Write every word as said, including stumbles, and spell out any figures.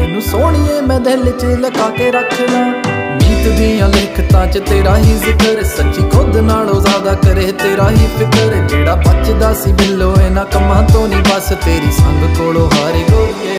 तेनू सोहणीए मैं दिल च लगा के रखना। नीत दियां लिखतां च तेरा ही जिक्र, सच्ची खुद नालों ज्यादा करे तेरा ही फिक्र। जेड़ा बचदा सी बिल्लो इन्हां कम्मां तो नहीं बस तेरी संग कोलों हारे गोरीए।